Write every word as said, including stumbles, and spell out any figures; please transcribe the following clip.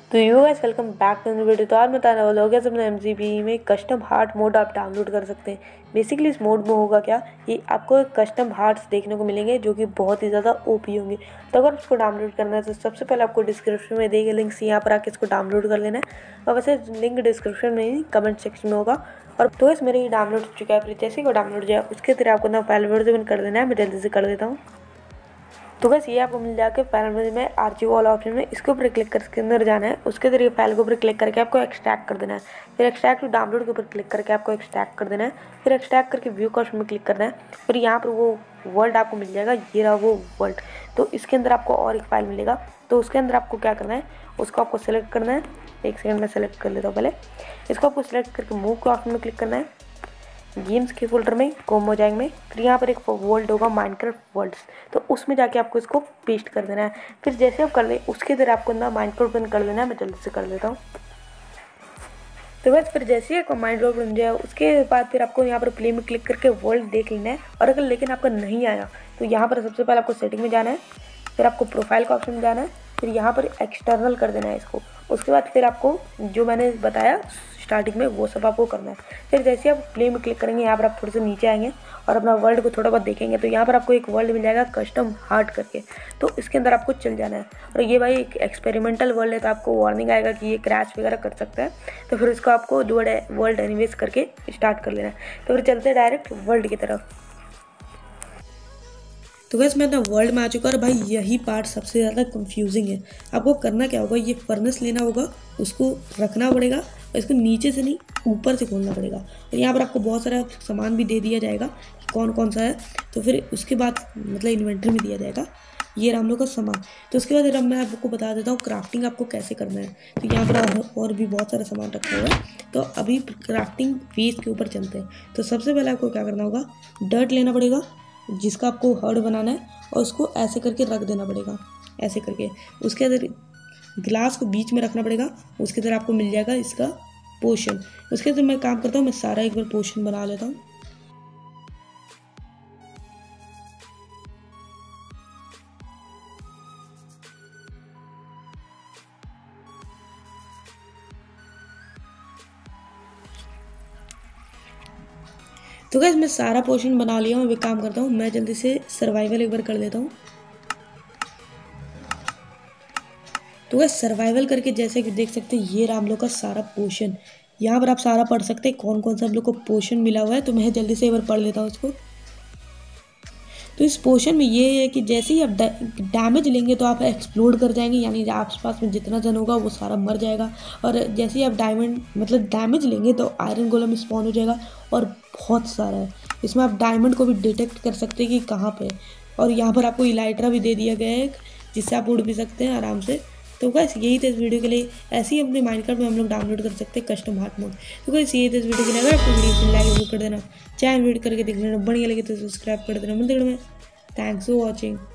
तो you guys welcome back to the video. तो आज मैं बताने वाला हूँ कैसे अपने एमजीबी में कस्टम हार्ट मोड आप डाउनलोड कर सकते हैं। बेसिकली इस मोड में होगा क्या, ये आपको कस्टम हार्ट्स देखने को मिलेंगे जो कि बहुत ही ज़्यादा ओपी होंगे। तो अगर उसको डाउनलोड करना है तो सबसे पहले आपको डिस्क्रिप्शन में देंगे लिंक्स, यहाँ पर आके इसको डाउनलोड कर लेना है। और वैसे लिंक डिस्क्रिप्शन में ही कमेंट सेक्शन में होगा। और तो इस मेरे ये डाउनलोड हो चुका है, फिर जैसे ही वो डाउनलोड जाए उसके तरह आपको ना फाइल वर्जन कर देना है। मैं जल्दी से कर देता हूँ। तो बस ये आपको मिल जाके फाइल में आर्चिव वाला ऑप्शन में इसके ऊपर क्लिक कर इसके अंदर जाना है। उसके जरिए फाइल के ऊपर क्लिक करके आपको एक्सट्रैक्ट कर देना है। फिर एक्सट्रैक्ट टू डाउनलोड के ऊपर क्लिक करके आपको एक्सट्रैक्ट कर देना है। फिर एक्सट्रैक्ट करके व्यू का ऑप्शन में क्लिक करना है। फिर यहाँ पर वो वर्ल्ड आपको मिल जाएगा, ये रहा वो वर्ल्ड। तो इसके अंदर आपको और एक फाइल मिलेगा। तो उसके अंदर आपको क्या करना है, उसको आपको सेलेक्ट करना है। एक सेकंड में सेलेक्ट कर लेता हूँ पहले। इसको आपको सेलेक्ट करके मूव के ऑप्शन में क्लिक करना है। गेम्स के फोल्डर में कोमोजांग में फिर यहाँ पर एक वर्ल्ड होगा माइनक्राफ्ट वर्ल्ड्स, तो उसमें जाके आपको इसको पेस्ट कर देना है। फिर जैसे आप कर ले उसके अंदर आपको ना माइनक्राफ्ट बन कर देना है। मैं जल्दी से कर देता हूँ। तो बस फिर जैसे ही माइनक्राफ्ट बन जाए उसके बाद फिर आपको यहाँ पर प्ले में क्लिक करके वर्ल्ड देख लेना है। और अगर लेकिन आपका नहीं आया तो यहाँ पर सबसे पहले आपको सेटिंग में जाना है। फिर आपको प्रोफाइल का ऑप्शन में जाना है। फिर यहाँ पर एक्सटर्नल कर देना है इसको। उसके बाद फिर आपको जो मैंने बताया स्टार्टिंग में वो सब आपको करना है। फिर जैसे आप प्ले में क्लिक करेंगे यहाँ पर आप थोड़े से नीचे आएंगे और अपना वर्ल्ड को थोड़ा बहुत देखेंगे तो यहाँ पर आपको एक वर्ल्ड मिल जाएगा कस्टम हार्ट करके। तो इसके अंदर आपको चल जाना है। और ये भाई एक एक्सपेरिमेंटल वर्ल्ड है तो आपको वार्निंग आएगा कि ये क्रैश वगैरह कर सकता है। तो फिर इसको आपको दो वर्ल्ड एनिवेज करके स्टार्ट कर लेना है। तो फिर चलते हैं डायरेक्ट वर्ल्ड की तरफ। तो वैसे मैं अपना वर्ल्ड में आ चुका और भाई यही पार्ट सबसे ज़्यादा कंफ्यूजिंग है। आपको करना क्या होगा, ये फर्नेस लेना होगा, उसको रखना पड़ेगा और इसको नीचे से नहीं ऊपर से खोलना पड़ेगा। और यहाँ पर आपको बहुत सारा सामान भी दे दिया जाएगा कि कौन कौन सा है। तो फिर उसके बाद मतलब इन्वेंट्री में दिया जाएगा ये हम लोग का सामान। तो उसके बाद अब मैं आपको बता देता हूँ क्राफ्टिंग आपको कैसे करना है। तो यहाँ पर और भी बहुत सारा सामान रखा हुआ है। तो अभी क्राफ्टिंग फेज के ऊपर चलते हैं। तो सबसे पहले आपको क्या करना होगा, डर्ट लेना पड़ेगा जिसका आपको हर्ड बनाना है और उसको ऐसे करके रख देना पड़ेगा, ऐसे करके। उसके अंदर गिलास को बीच में रखना पड़ेगा। उसके अंदर आपको मिल जाएगा इसका पोशन। उसके अंदर मैं काम करता हूँ, मैं सारा एक बार पोशन बना लेता हूँ। तो गाइस मैं सारा पोर्शन बना लिया हूँ। अभी काम करता हूँ, मैं जल्दी से सर्वाइवल एक बार कर लेता हूँ। तो गाइस सर्वाइवल करके जैसे कि देख सकते हैं ये रहा हम लोग का सारा पोर्शन। यहाँ पर आप सारा पढ़ सकते हैं कौन कौन सा हम लोग को पोर्शन मिला हुआ है। तो मैं जल्दी से एक बार पढ़ लेता हूँ इसको। तो इस पोर्शन में ये है कि जैसे ही आप डैमेज लेंगे तो आप एक्सप्लोड कर जाएंगे, यानी आसपास में जितना जन होगा वो सारा मर जाएगा। और जैसे ही आप डायमंड मतलब डैमेज लेंगे तो आयरन गोलम स्पॉन हो जाएगा। और बहुत सारा है इसमें, आप डायमंड को भी डिटेक्ट कर सकते हैं कि कहाँ पे। और यहाँ पर आपको इलाइट्रा भी दे दिया गया है जिससे आप उड़ भी सकते हैं आराम से। तो बस यही था इस वीडियो के लिए। ऐसे ही अपने माइनक्राफ्ट में हम लोग डाउनलोड कर सकते हैं कस्टम हार्ट मोड। तो बस यही था इस वीडियो के लिए। अगर आपको वीडियो लाइक वो कर देना, चैनल वीडियो करके देख लेना, बढ़िया लगे तो सब्सक्राइब कर देना। मंदिर में थैंक्स फॉर वॉचिंग।